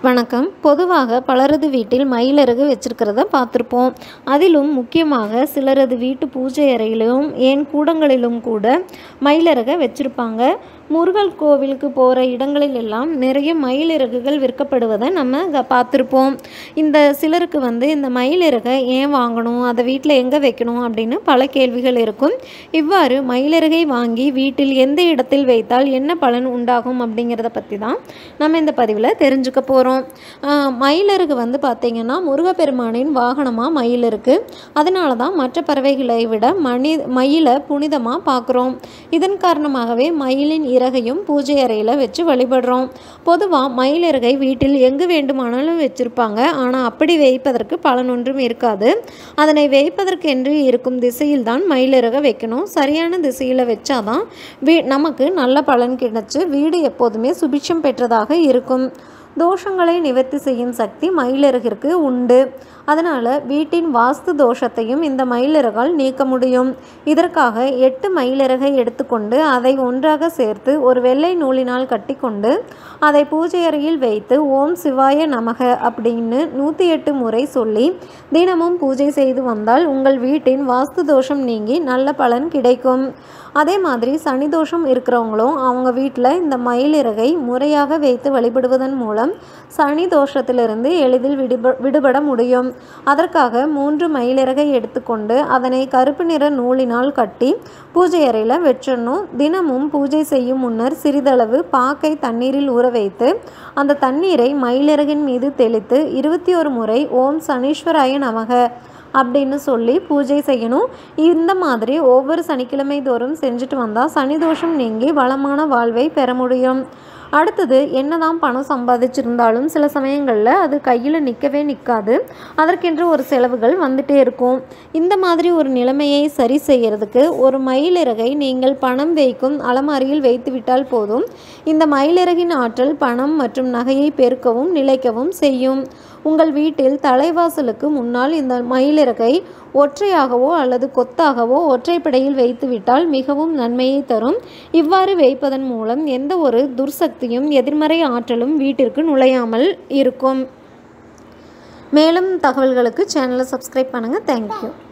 வணக்கம். பொதுவாக பலரது வீட்டில் மயிலிறகு வச்சிருக்கிறத பார்த்துருப்போம். அதிலும் முக்கியமாக சிலரது வீட்டு பூஜை அறையிலும் ஏன் கூடங்களிலும் கூட மயிலிறகை வச்சுருப்பாங்க. முருகன் கோவிலுக்கு போகிற இடங்களில் எல்லாம் நிறைய மயிலிறகுகள் விற்கப்படுவதை நம்ம பார்த்துருப்போம். இந்த சிலருக்கு இந்த மயிலிறகை ஏன் வாங்கணும், அதை வீட்டில் எங்கே வைக்கணும் அப்படின்னு பல கேள்விகள் இருக்கும். இவ்வாறு மயிலிறகை வாங்கி வீட்டில் எந்த இடத்தில் வைத்தால் என்ன பலன் உண்டாகும் அப்படிங்கிறத பற்றி தான் நம்ம இந்த பதிவில் தெரிஞ்சுக்க போகிறோம். மயிலிறகு பார்த்திங்கன்னா முருகப்பெருமானின் வாகனமாக மயில் இருக்குது. அதனால தான் மற்ற பறவைகளை விட மயிலை புனிதமாக பார்க்குறோம். இதன் காரணமாகவே மயிலின் இறகையும் பூஜை அறையில் வச்சு வழிபடுறோம். பொதுவாக மயிலிறகை வீட்டில் எங்கு வேண்டுமானாலும் வச்சுருப்பாங்க. ஆனால் அப்படி வைப்பதற்கு பலன் ஒன்றும் இருக்காது. அதனை வைப்பதற்கென்று இருக்கும் திசையில் தான் மயிலிறகை வைக்கணும். சரியான திசையில் வச்சாதான் நமக்கு நல்ல பலன் கிடைச்சு வீடு எப்போதுமே சுபிட்சம் பெற்றதாக இருக்கும். தோஷங்களை நிவர்த்தி செய்யும் சக்தி மயிலிறகிற்கு உண்டு. அதனால் வீட்டின் வாஸ்து தோஷத்தையும் இந்த மயிலிறகால் நீக்க முடியும். இதற்காக 8 மயிலிறகை எடுத்துக்கொண்டு அதை ஒன்றாக சேர்த்து ஒரு வெள்ளை நூலினால் கட்டி கொண்டு அதை பூஜை அறையில் வைத்து ஓம் சிவாய நமக அப்படின்னு 108 முறை சொல்லி தினமும் பூஜை செய்து வந்தால் உங்கள் வீட்டின் வாஸ்து தோஷம் நீங்கி நல்ல பலன் கிடைக்கும். அதே மாதிரி சனி தோஷம் இருக்கிறவங்களும் அவங்க வீட்டில் இந்த மயிலிறகை முறையாக வைத்து வழிபடுவதன் மூலம் சனி தோஷத்திலிருந்து எளிதில் விடுபட முடியும். அதற்காக 3 மயிலிறகை எடுத்துக்கொண்டு அதனை கருப்பு நிற நூலினால் கட்டி பூஜை அறையில் வச்சிடணும். தினமும் பூஜை செய்யும் முன்னர் சிறிதளவு பாக்கை தண்ணீரில் ஊற வைத்து அந்த தண்ணீரை மயிலிறகின் மீது தெளித்து 21 முறை ஓம் சனீஸ்வராய நமக அப்படின்னு சொல்லி பூஜை செய்யணும். இந்த மாதிரி ஒவ்வொரு சனிக்கிழமை தோறும் செஞ்சுட்டு வந்தால் சனி தோஷம் நீங்கி வளமான வாழ்வை பெற முடியும். அடுத்தது, என்னதான் பணம் சம்பாதிச்சிருந்தாலும் சில சமயங்களில் அது கையில் நிற்காது. அதற்கென்று ஒரு செலவுகள் வந்துட்டே இருக்கும். இந்த மாதிரி ஒரு நிலைமையை சரி செய்கிறதுக்கு ஒரு மயிலிறகை நீங்கள் பணம் வைக்கும் அலமாரியில் வைத்து விட்டால் போதும். இந்த மயிலிறகின் ஆற்றல் பணம் மற்றும் நகையை பெருக்கவும் நிலைக்கவும் செய்யும். உங்கள் வீட்டில் தலைவாசலுக்கு முன்னால் இந்த மயிலிறகை ஒற்றையாகவோ அல்லது கொத்தாகவோ ஒற்றைப்படையில் வைத்துவிட்டால் மிகவும் நன்மையை தரும். இவ்வாறு வைப்பதன் மூலம் எந்த ஒரு துர்சக்தியும் எதிர்மறை ஆற்றலும் வீட்டிற்கு நுழையாமல் இருக்கும். மேலும் தகவல்களுக்கு சேனலை சப்ஸ்கிரைப் பண்ணுங்கள். தேங்க்யூ.